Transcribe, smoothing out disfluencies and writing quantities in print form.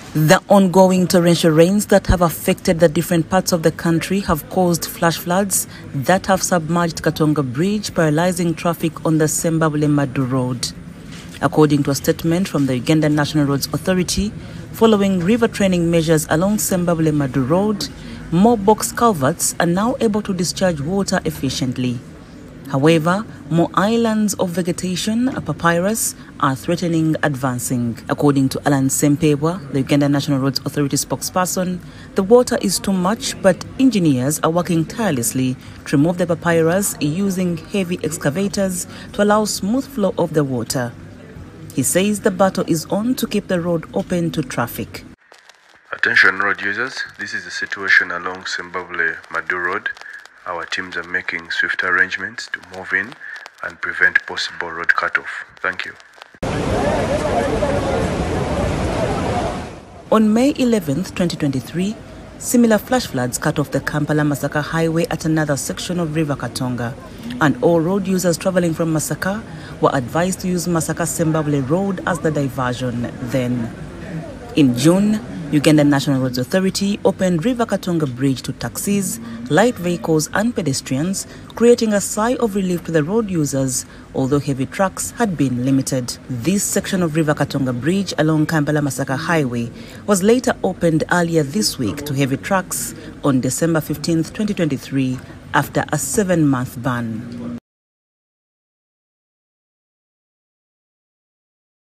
The ongoing torrential rains that have affected the different parts of the country have caused flash floods that have submerged Katonga Bridge, paralyzing traffic on the Sembabule-Maddu Road. According to a statement from the Uganda National Roads Authority, following river training measures along Sembabule-Maddu Road, more box culverts are now able to discharge water efficiently. However, more islands of vegetation, papyrus, are threatening advancing. According to Alan Sempewa, the Uganda National Roads Authority spokesperson, the water is too much, but engineers are working tirelessly to remove the papyrus using heavy excavators to allow smooth flow of the water. He says the battle is on to keep the road open to traffic. Attention road users, this is the situation along Sembabule-Maddu Road. Our teams are making swift arrangements to move in and prevent possible road cut-off. Thank you. On May 11th, 2023, similar flash floods cut off the Kampala-Masaka highway at another section of River Katonga, and all road users traveling from Masaka were advised to use Masaka-Sembabule Road as the diversion then. In June, Uganda National Roads Authority opened River Katonga Bridge to taxis, light vehicles and pedestrians, creating a sigh of relief to the road users, although heavy trucks had been limited. This section of River Katonga Bridge along Kampala-Masaka Highway was later opened earlier this week to heavy trucks on December 15, 2023, after a 7-month ban.